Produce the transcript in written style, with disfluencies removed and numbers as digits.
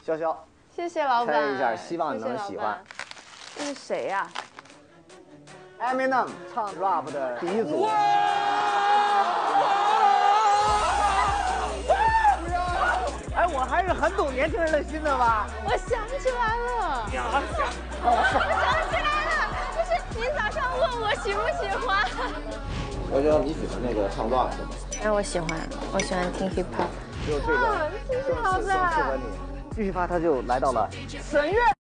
潇潇， 谢谢老板。 猜一下，希望你能喜欢。 这是谁呀 ？Eminem 唱 rap 的第一组。哎，我还是很懂年轻人的心的吧？ 我想起来了。我想起来了，就是您早上问我喜不喜欢。 潇潇，你喜欢那个唱 rap 的吗？ 哎，我喜欢听 hip hop。 就这个， 谢谢老板。 适合你。继续发，他就来到了神乐